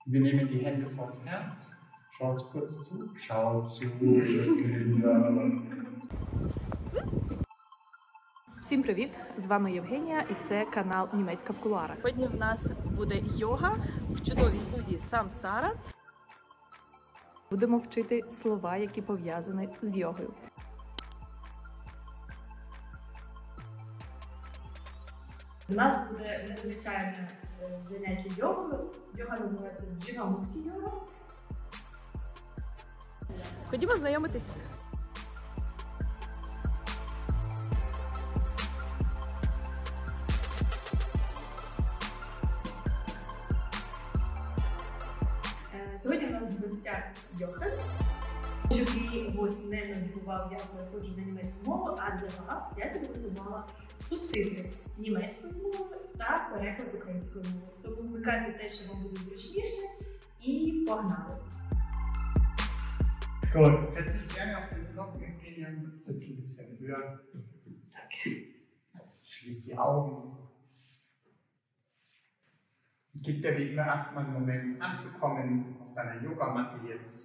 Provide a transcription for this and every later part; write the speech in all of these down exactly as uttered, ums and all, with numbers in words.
Wir nehmen die Hände vors Herz. Schaut kurz zu. Schaut zu, Kinder. Всім привіт! З вами Євгенія і це канал Німецька в кулуарах. Сьогодні в нас буде йога в чудовій студії Самсара. Будемо вчити слова, які пов'язані з йогою. У нас буде незвичайне заняття йогою. Йога називається Дживамукті йога. Ходімо знайомитися. Сьогодні у нас в гостях Йохан. Щоб її гость не набігував, як я ходжу на німецьку мову, а для вас я підготувала субтитри німецькою мовою та переклад українською мовою. Тому вмикайте те, що вам буде зручніше, і погнали! Gut, setz dich gerne auf den Block, Evgenia. Sitz ein bisschen höher. Danke. Schließ die Augen. Gib der Weg nur erstmal einen Moment anzukommen auf deiner Yogamatte jetzt.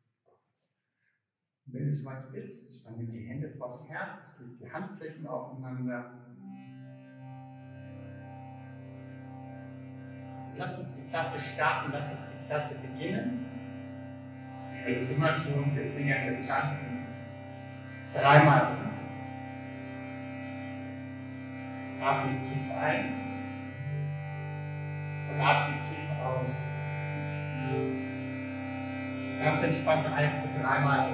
Wenn du soweit bist, dann nimm die Hände vors Herz, leg die Handflächen aufeinander. Lass uns die Klasse starten, lass uns die Klasse beginnen. Wir werden immer tun, wir singen, wir chanten. Dreimal. Atme tief ein und atme tief aus. Ganz entspannt ein für dreimal.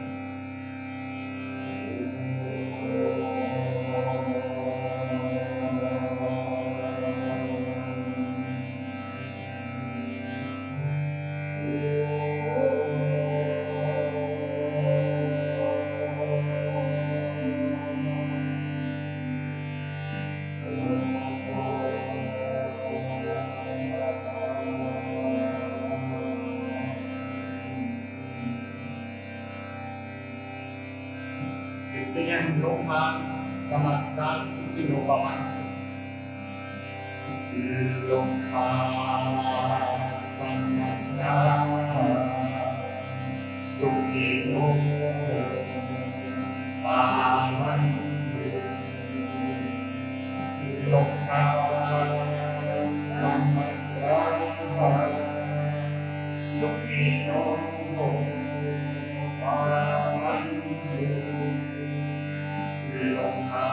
Wir singen Loka Samastar Sukhino Bhavantu. Loka Samastar Sukhino Bhavantu. Loka Samastar Sukhino Bhavantu. Loka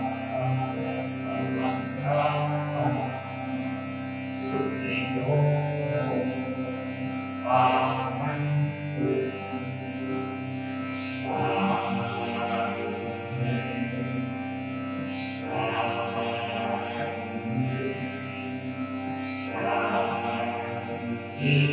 Samastra Sukhino Bhavantu. Shanti, Shanti, Shanti.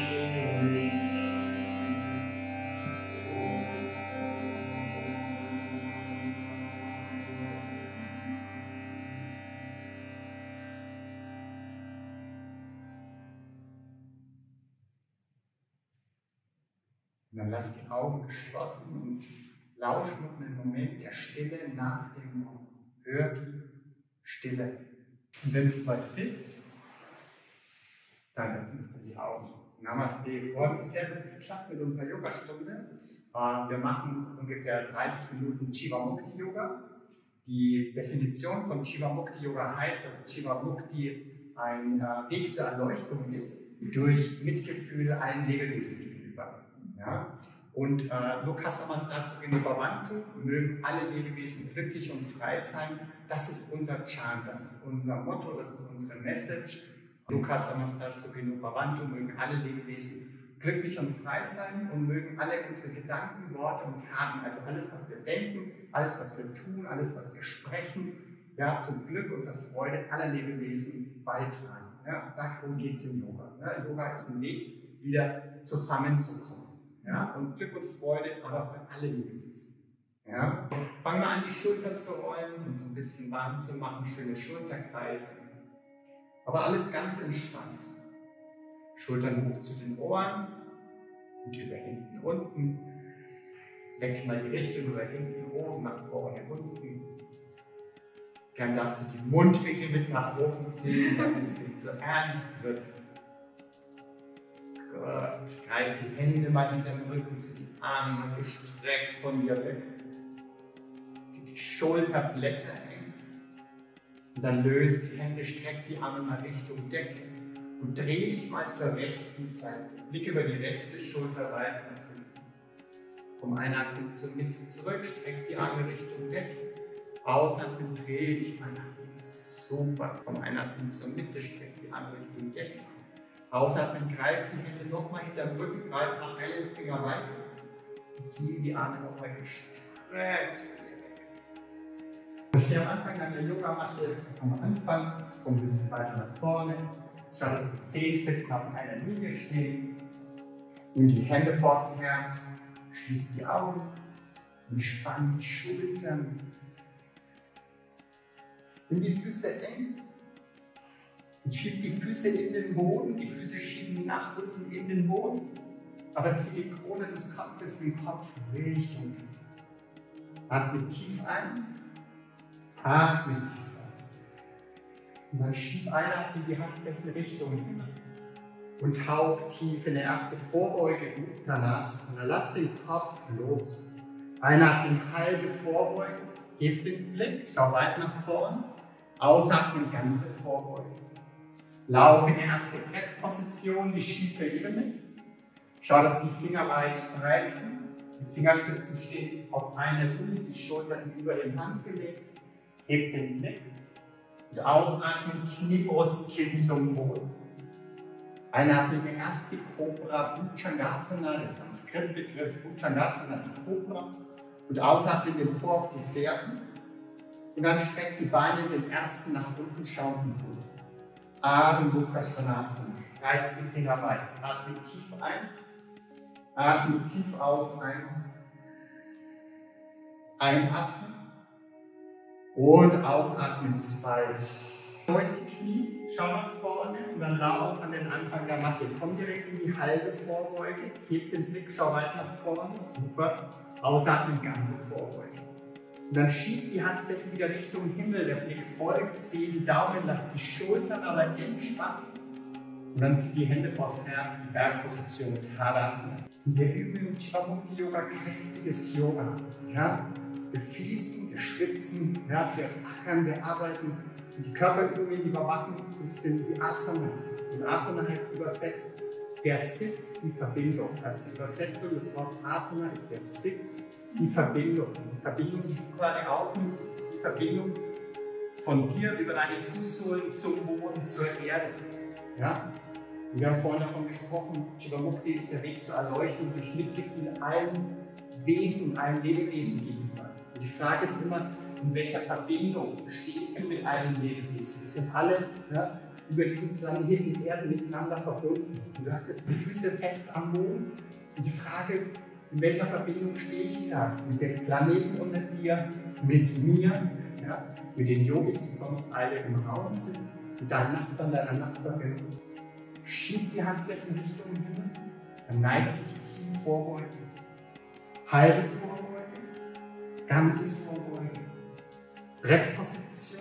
Und dann lass die Augen geschlossen und lausch noch einen Moment der Stille nach dem Mond. Hör die Stille. Und wenn du soweit bist, dann öffnest du die Augen. Namaste. Freut mich sehr, dass es klappt mit unserer Yogastunde. Wir machen ungefähr dreißig Minuten Jivamukti Yoga. Die Definition von Jivamukti Yoga heißt, dass Jivamukti ein Weg zur Erleuchtung ist, durch Mitgefühl allen Lebewesen gegenüber. Ja? Und äh, Loka Samastar Sukhino Bhavantu, mögen alle Lebewesen glücklich und frei sein. Das ist unser Chant, das ist unser Motto, das ist unsere Message. Loka Samastar Sukhino Bhavantu, mögen alle Lebewesen glücklich und frei sein und mögen alle unsere Gedanken, Worte und Taten, also alles, was wir denken, alles, was wir tun, alles, was wir sprechen, ja, zum Glück und zur Freude aller Lebewesen beitragen. Ja? Darum geht es im Yoga. Ja? Yoga ist ein Weg, wieder zusammenzukommen. Ja, und Glück und Freude, aber für alle Lebewesen. Ja. Fangen wir an, die Schultern zu rollen und so ein bisschen warm zu machen, schöne Schulterkreise. Aber alles ganz entspannt. Schultern hoch zu den Ohren und über hinten unten. Wechsel mal die Richtung über hinten oben, nach vorne unten. Gern darfst du die Mundwinkel mit nach oben ziehen, damit es nicht so ernst wird. Gut. Greif die Hände mal hinter den Rücken, zieh die Arme mal gestreckt von dir weg. Zieh die Schulterblätter eng. Und dann löst die Hände, streck die Arme mal Richtung Decke. Und dreh dich mal zur rechten Seite. Blick über die rechte Schulter weit nach hinten. Vom Einatmen zur Mitte zurück, streck die Arme Richtung Decke. Ausatmen, dreh dich mal nach links. Super. Vom Einatmen zur Mitte, streck die Arme Richtung Decke. Ausatmen, greif die Hände nochmal hinterm Rücken, greif nach einen Finger weiter. Und zieh die Arme nochmal gestreckt. Ich stehe am Anfang an der Yogamatte. Am Anfang, ich komme ein bisschen weiter nach vorne. Schau, dass die Zehenspitzen auf einer Linie stehen. Nimm die Hände vors Herz. Schließ die Augen. Und spann die Schultern. Nimm die Füße eng. Und schieb die Füße in den Boden. Die Füße schieben die Nachrücken in den Boden. Aber zieh die Krone des Kopfes, den Kopf Richtung. Atme tief ein. Atme tief aus. Und dann schieb einatmen die Handflächen Richtung Himmel. Und tauch tief in die erste Vorbeuge, Uttanasana. Lass den Kopf los. Einatmen, halbe Vorbeuge. Heb den Blick, schau weit nach vorn. Ausatmen, ganze Vorbeuge. Lauf in die erste Brettposition, die schiefe Ebene. Schau, dass die Finger weit spreizen. Die Fingerspitzen stehen auf einer Linie, die Schultern über dem Handgelenk. Heb den Blick. Und ausatmen, Knie, Brust, Kinn zum Boden. Einatmen, der erste Cobra, Bhujangasana, der Sanskrit-Begriff Bhujangasana, die Cobra. Und ausatmen, den Po auf die Fersen. Und dann streck die Beine den ersten nach unten schauenden Boden. Adem Mukha Svanasana. Reiz die Finger weit. Atme tief ein. Atme tief aus. Eins. Einatmen. Und ausatmen. Zwei. Beug die Knie. Schau nach vorne. Und dann lauf an den Anfang der Matte. Komm direkt in die halbe Vorbeuge. Heb den Blick. Schau weit nach vorne. Super. Ausatmen. Ganze Vorbeuge. Und dann schieb die Handflächen wieder Richtung Himmel, der Blick folgt, zähl die Daumen, lass die Schultern aber entspannen. Und dann zieh die Hände vors Herz, die Bergposition mit Tadasana. Und wir üben im Jivamukti Yoga kräftiges Yoga. Ja? Wir fließen, wir schwitzen, ja? Wir ackern, wir arbeiten. Und die Körperübungen, die wir machen, sind die Asanas. Und Asana heißt übersetzt der Sitz, die Verbindung. Also die Übersetzung des Wortes Asana ist der Sitz, die Verbindung. Die Verbindung, die du gerade aufnimmst, ist die Verbindung von dir über deine Fußsohlen zum Boden, zur Erde. Ja? Und wir haben vorhin davon gesprochen, Jivamukti ist der Weg zur Erleuchtung durch Mitgefühl allen Wesen, allen Lebewesen gegenüber. Und die Frage ist immer, in welcher Verbindung stehst du mit allen Lebewesen? Wir sind alle ja, über diesen Planeten Erde miteinander verbunden. Und du hast jetzt die Füße fest am Boden. Und die Frage, in welcher Verbindung stehe ich da? Mit dem Planeten unter dir, mit mir, ja? Mit den Yogis, die sonst alle im Raum sind, mit deinen Nachbarn, deiner Nachbarin. Schieb die Handflächen Richtung Himmel, dann neige dich tief Vorbeuge. Halbe Vorbeuge, ganze Vorbeuge. Brettposition,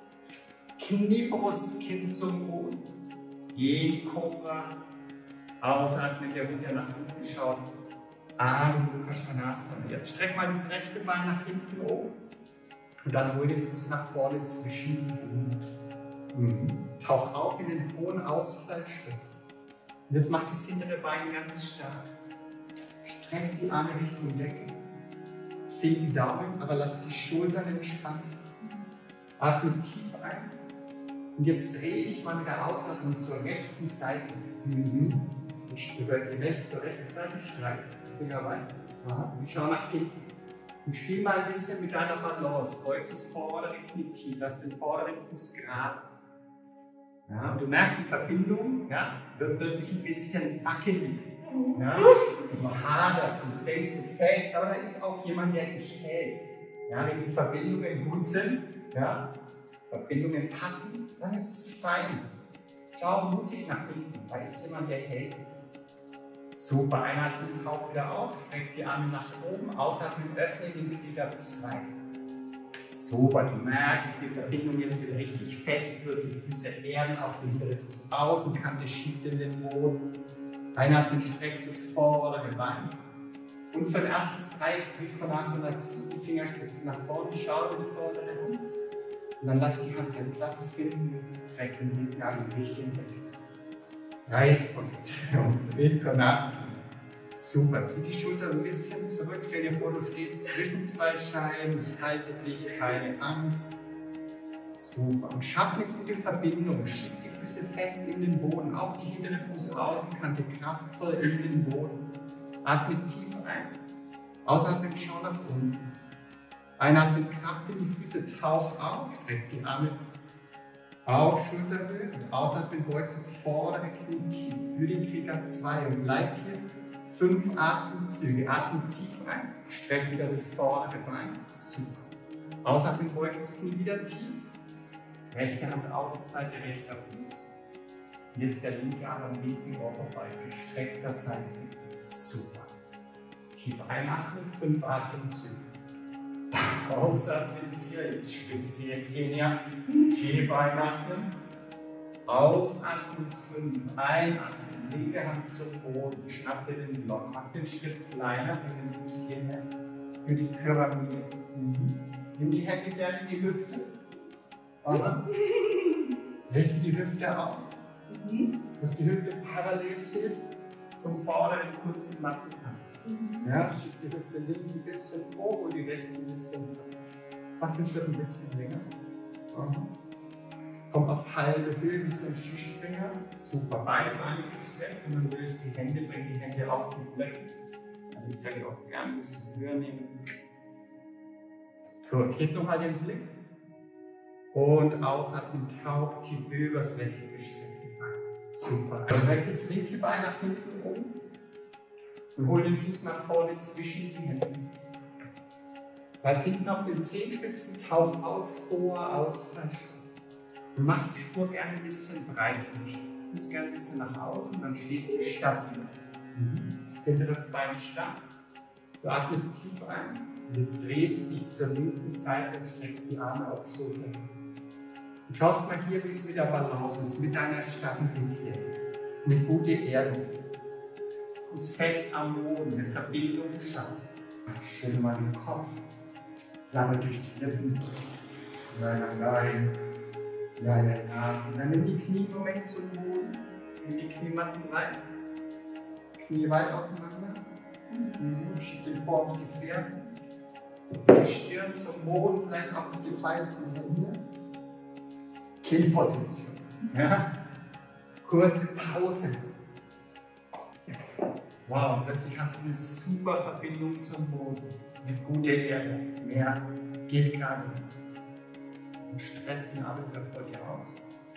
Knie, Brust, Kinn zum Boden. Jede Cobra, ausatmen, der Hund, der nach unten schaut. Adem Mukha Svanasana. Jetzt streck mal das rechte Bein nach hinten oben. Und dann hol den Fuß nach vorne zwischen die Hände. Mhm. Tauch auf in den hohen Ausfallschritt. Und jetzt mach das hintere Bein ganz stark. Streck die Arme Richtung Decke. Sink die Daumen, aber lass die Schultern entspannen. Atme tief ein. Und jetzt drehe ich mal mit der Ausatmung zur rechten Seite. Mhm. Und über die rechte zur rechten Seite streich. Finger weit. Und schau nach hinten. Und spiel mal ein bisschen mit deiner Balance. Beug das vordere Knie tief. Lass den vorderen Fuß gerade. Ja, und du merkst, die Verbindung ja, wird plötzlich ein bisschen wackelig. Ja, du haderst und du denkst, du fällst, aber da ist auch jemand, der dich hält. Ja, wenn die Verbindungen gut sind, ja, Verbindungen passen, dann ist es fein. Schau mutig nach hinten, da ist jemand, der hält dich. Super, einatmen, tauch wieder auf, streck die Arme nach oben, ausatmen, öffne den Krieger zwei. Super, du merkst, die Verbindung jetzt wieder richtig fest wird, die Füße erden, auch die hintere Fußaußenkante schiebt in den Boden. Einatmen, streckt das vordere Bein. Und für ein erstes Dreieck, Trikonasana, zieht die Fingerspitzen nach vorne, schau in die vordere Hand. Und dann lass die Hand den Platz finden, streck den linken Arm in Richtung weg. Reizposition, Trikonasana. Super, zieh die Schulter ein bisschen zurück, stell dir vor, du stehst zwischen zwei Scheiben, ich halte dich, keine Angst. Super, und schaff eine gute Verbindung, schieb die Füße fest in den Boden, auch die hintere Fußaußenkante kraftvoll in den Boden. Atme tief ein, ausatmen, schau nach unten. Einatmen, Kraft in die Füße, tauch auf, streck die Arme auf Schulterhöhe und ausatmen, beugt das vordere Knie tief für den Krieger zwei und bleib hier. Fünf Atemzüge. Atme tief ein, streck wieder das vordere Bein. Super. Ausatmen, beugt das Knie wieder tief. Rechte Hand Außenseite, rechter Fuß. Und jetzt der linke Arm am linken Ohr vorbei. Gestreckter Seitenwinkel. Super. Tief einatmen, fünf Atemzüge. Ausatmen, vier. Jetzt spitzt die Evgenia. Tief einatmen. Ausatmen, fünf. Einatmen. Linke Hand zum Boden, schnapp dir den Block, mach den Schritt kleiner, bring den Fuß hierher für die Pyramide. Nimm die Hände gerne in die Hüfte. Richte die Hüfte aus, dass die Hüfte parallel steht zum vorderen kurzen Mattenkampf. Ja, schieb die Hüfte links ein bisschen hoch und die rechts ein bisschen zurück. Mach den Schritt ein bisschen länger. Aha. Komm auf halbe Höhe wie so ein Skispringer. Super. Beide Beine gestreckt und dann löst die Hände, bring die Hände auf die Blöcke. Also ich kann die auch gerne ein bisschen höher nehmen. Gut, hebt nochmal den Blick. Und ausatmen, taucht tief übers rechte gestreckte Bein. Super. Also direkt das linke Bein nach hinten um. Und hol den Fuß nach vorne zwischen die Hände. Bleib hinten auf den Zehenspitzen, tauch auf, hoher Ausfall. Und mach die Spur gerne ein bisschen breiter. Fuß gerne ein bisschen nach außen, dann stehst du stabil. Mhm. Hinteres Bein stark. Du atmest tief ein. Und jetzt drehst du dich zur linken Seite und streckst die Arme auf Schultern. Und schaust mal hier, wie es mit der Balance ist, mit deiner Stabilität. Eine gute Erdung. Fuß fest am Boden, eine Verbindung schaffen. Schüttel mal den Kopf. Flamme durch die Lippen. Nein, nein, nein. Ja, ja, ja. Und dann nimm die Knie im Moment zum Boden. Nimm die Kniematten weit. Knie weit auseinander. Mhm. Schieb den Po auf die Fersen. Die Stirn zum Boden, vielleicht auf die gefalteten Hände. Kinnposition. Ja. Kurze Pause. Wow, plötzlich hast du eine super Verbindung zum Boden. Eine gute Erde. Mehr geht gar nicht. Und streck den Arm wieder vor dir aus.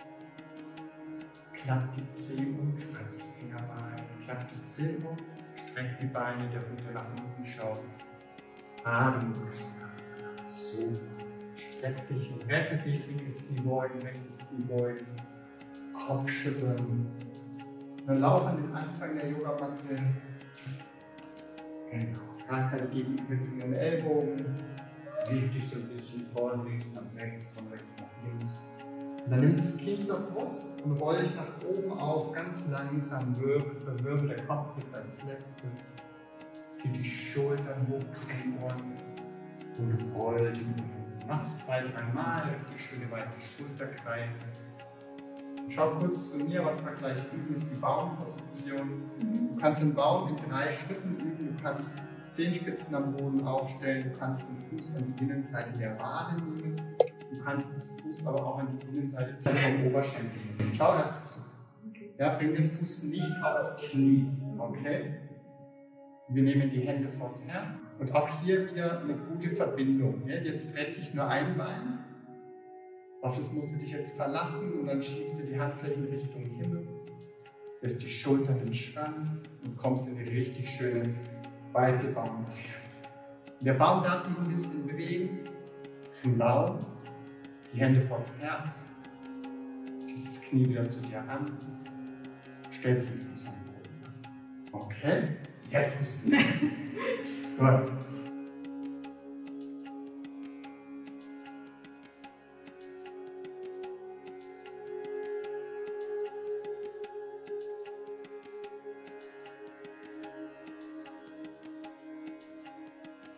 Klapp die Zehen um, spreiz die Fingerbeine. Klapp die Zehen um, streck die Beine der Runde nach unten schauen. Atemrückenschmerzen. So. Streck dich und rette dich. Linkes Knie beugen, rechtes Knie beugen. Kopf schütteln. Dann lauf an den Anfang der Yogamatte. Genau. Gar keine gegenüberliegenden Ellbogen. Wieg dich so ein bisschen von links nach rechts, von rechts nach links. Und dann nimm das Knie zur Brust und roll dich nach oben auf, ganz langsam, Wirbel für Wirbel. Der Kopf wird als letztes. Zieh die Schultern hoch zu den Ohren und roll die Ohren. Mach's zwei, drei Mal, richtig schöne weite Schulterkreise. Schau kurz zu mir, was wir gleich üben, ist die Baumposition. Du kannst den Baum in drei Schritten üben. Du kannst Zehenspitzen am Boden aufstellen, du kannst den Fuß an die Innenseite der Wade nehmen, du kannst das Fuß aber auch an die Innenseite vom Oberschenkel nehmen. Schau das zu. Ja, bring den Fuß nicht aufs Knie, okay? Wir nehmen die Hände vors Herz und auch hier wieder eine gute Verbindung. Ja, jetzt trennt dich nur ein Bein, auf das musst du dich jetzt verlassen und dann schiebst du die Handflächen Richtung Himmel, lässt die Schultern entspannen und kommst in eine richtig schöne weite Baumvariante. Der Baum darf sich ein bisschen bewegen, ist ein Baum, die Hände vors Herz, ziehst das Knie wieder zu dir an, stellst den Fuß am Boden. Okay, jetzt bist du. Gut.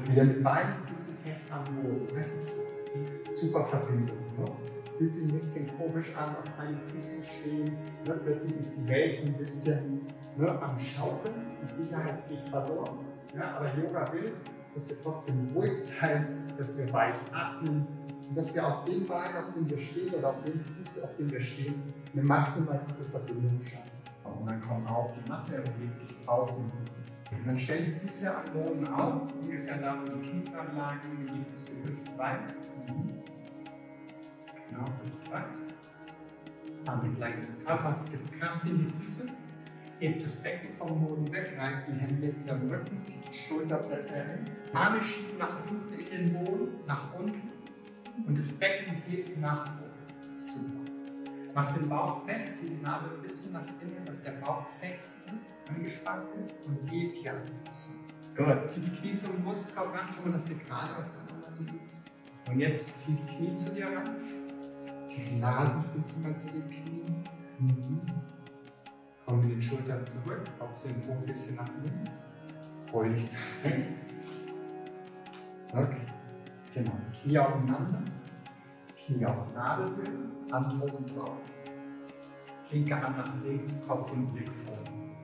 Wieder mit beiden Füßen fest am Boden. Das ist die super Verbindung. Ne? Es fühlt sich ein bisschen komisch an, auf einem Fuß zu stehen. Ne? Plötzlich ist die Welt so ein bisschen, ne, am Schaukeln. Die Sicherheit geht verloren. Ja? Aber Yoga will, dass wir trotzdem ruhig bleiben, dass wir weich atmen und dass wir auf dem Bein, auf dem wir stehen, oder auf dem Fuß, auf dem wir stehen, eine maximal gute Verbindung schaffen. Und dann komm auf die Matte und leg dich auf den Boden. Und dann stell die Füße am Boden auf, ungefähr da, wo die Knieveranlage, die Füße hüftweit. Mhm. Genau, hüftweit. Handgelenk des Körpers, gibt Kraft in die Füße. Hebt das Becken vom Boden weg, reibt die Hände hinterm Rücken, zieht die Schulterblätter hin. Arme schieben nach unten in den Boden, nach unten. Und das Becken hebt nach oben. Super. Mach den Bauch fest, zieh die Nabel ein bisschen nach innen, dass der Bauch fest ist, angespannt ist und heb hier alles. Gut, zieh die Knie zum Brustkorb ran, schau mal, dass du gerade aufeinander liegst. Und jetzt zieh die Knie zu dir ran. Zieh die Nasenspitze mal zu den Knien. Mhm. Komm mit den Schultern zurück, boxe den Po ein bisschen nach links. Roll dich nach rechts. Okay, genau. Knie aufeinander. Knie auf Nadelhöhe, Hand oben drauf. Linke Hand nach links, Kopf und Blick vor.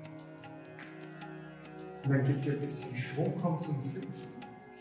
Und dann gib dir ein bisschen Schwung, komm zum Sitzen.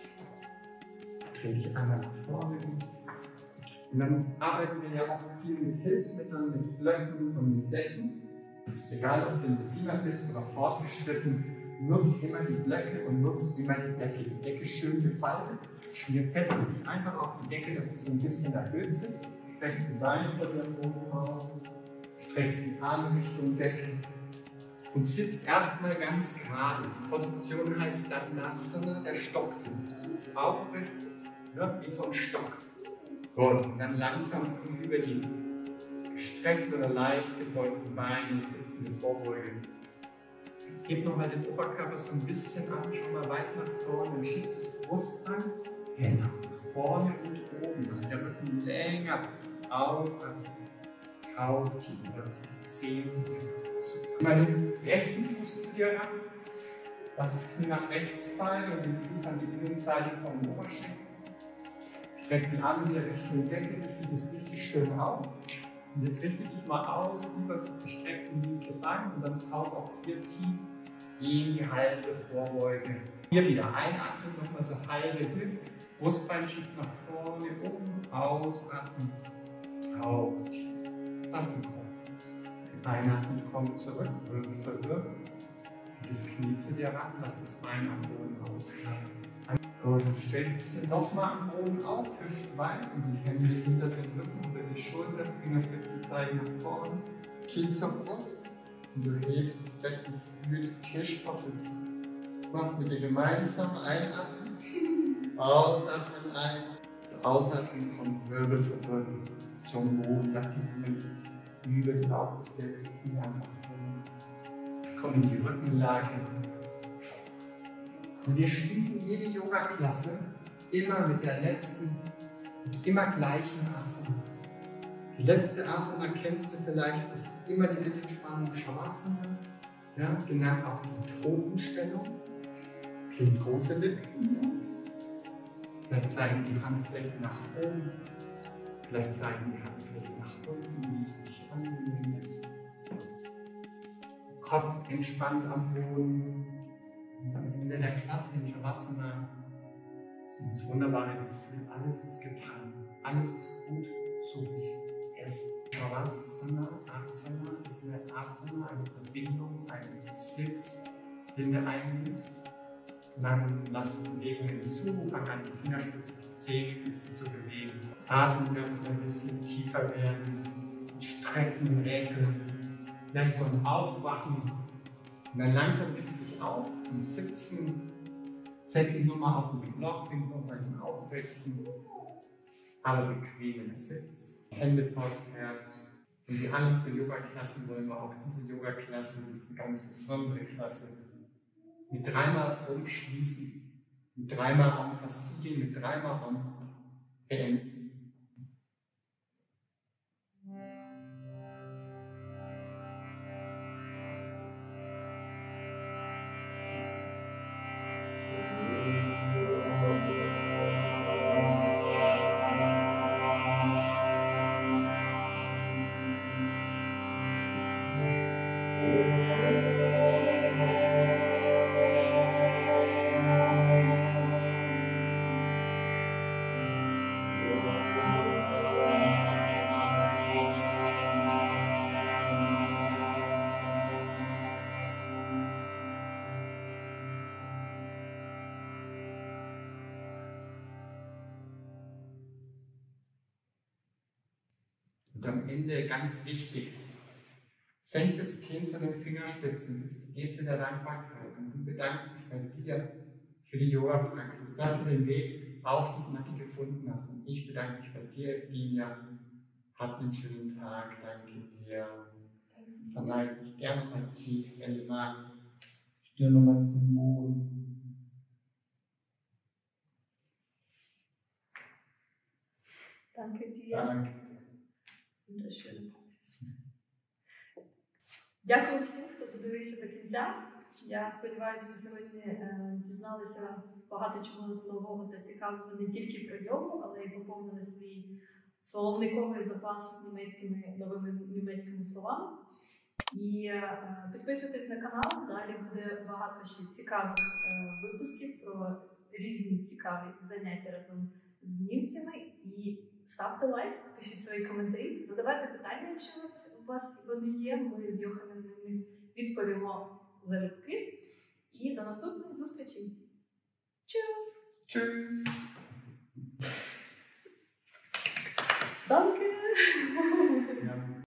Dreh dich einmal nach vorne. Und dann arbeiten wir ja oft viel mit Hilfsmitteln, mit Blöcken und mit Decken. Egal, ob du ein Beginner bist oder fortgeschritten, nutzt immer die Blöcke und nutzt immer die Decke. Die Decke ist schön gefaltet. Und jetzt setze dich einfach auf die Decke, dass du so ein bisschen erhöht sitzt. Streckst die Beine vor dir oben aus, streckst die Arme Richtung Decke und sitzt erstmal ganz gerade. Die Position heißt Dandasana, der Stocksitz. Du sitzt aufrecht, ja, wie so ein Stock. Gut, und dann langsam über die gestreckten oder leicht gebeugten Beine, sitzende Vorbeuge. Heb nochmal den Oberkörper so ein bisschen an, schau mal weit nach vorne und schieb das Brustbein genau nach vorne und oben, dass der Rücken länger ausatmet. Taucht tief, oder zieht die Zehen zu dir ran. Mal den rechten Fuß zu dir ran. Lass das Knie nach rechts fallen und den Fuß an die Innenseite vom Oberschenkel. Streck die Arme wieder Richtung Decke, richte das richtig schön auf. Und jetzt richte dich mal aus über das gestreckte linke Bein und dann tauch auch hier tief in die halbe Vorbeuge. Hier wieder einatmen, nochmal so halbe Höhe. Brustbein schiebt nach vorne, um, ausatmen, tauch tief. Lass den Kopf los. Einatmen, komm zurück, Wirbel für Wirbel. Zieh das Knie zu dir ran, lass das Bein am Boden ausklappen. Gut, dann stell die Füße nochmal am Boden auf, hüftweit und die Hände hinter den Rücken, über die Schulter, Fingerspitzen zeigen nach vorne, Kinn zur Brust und du hebst das Becken für die Tischposition. Machst mit dir gemeinsam einatmen, ausatmen, eins, ausatmen und Wirbel für Wirbel zum Boden, lass die Hände über die Bauchstelle, die einfach hoch. Komm in die Rückenlage. Und wir schließen jede Yoga-Klasse immer mit der letzten und immer gleichen Asana. Die letzte Asana kennst du vielleicht, ist immer die Mittelspannung Shavasana, ja, genannt auch die Totenstellung. Klingt große Lippen. Vielleicht zeigen die Handflächen nach oben, vielleicht zeigen die Handflächen nach unten, wie es für dich angenehm ist. Kopf entspannt am Boden. Und am Ende der Klasse in Shavasana ist dieses wunderbare Gefühl, alles ist getan, alles ist gut, so ist es. Shavasana, Asana ist eine Asana, eine Verbindung, ein Sitz, den du einnimmst. Und dann lass Bewegungen zu, fang an die Fingerspitzen, die Zehenspitzen zu bewegen. Atmen dürfen ein bisschen tiefer werden, strecken, regeln, vielleicht so ein Aufwachen. Und dann langsam richte dich auf zum Sitzen. Setz dich nochmal auf den Block, nochmal den aufrechten, aber bequemen Sitz. Hände vors Herz. Und wie andere Yoga-Klassen wollen wir auch diese Yoga-Klasse, diese ganz besondere Klasse, mit dreimal umschließen, mit dreimal um versiegeln, mit dreimal um beenden. Und am Ende ganz wichtig, senk das Kinn zu den Fingerspitzen, das ist die Geste der Dankbarkeit. Und du bedankst dich bei dir für die Yoga-Praxis, dass du den Weg auf die Matte gefunden hast. Und ich bedanke mich bei dir, Evgenia. Hab einen schönen Tag, danke dir. Verneig dich gerne mal tief, wenn du magst. Stirn nochmal zum Boden. Danke dir. Danke. Wunderschöна Praxис. Дякую всім, хто подивився до кінця. Я сподіваюся, ви сьогодні е, дізналися багато чого нового та цікавого не тільки про йогу, але й поповнили свій словниковий запас німецькими новими німецькими словами. І е, підписуйтесь на канал, далі буде багато ще цікавих е, випусків про різні цікаві заняття разом з німцями. І ставте лайк, пишіть свої коментарі, задавайте питання, якщо у вас вони є. Ми з Йоханом на них відповімо залюбки. І до наступних зустрічей. Tschüss! Tschüss! Danke! Ja.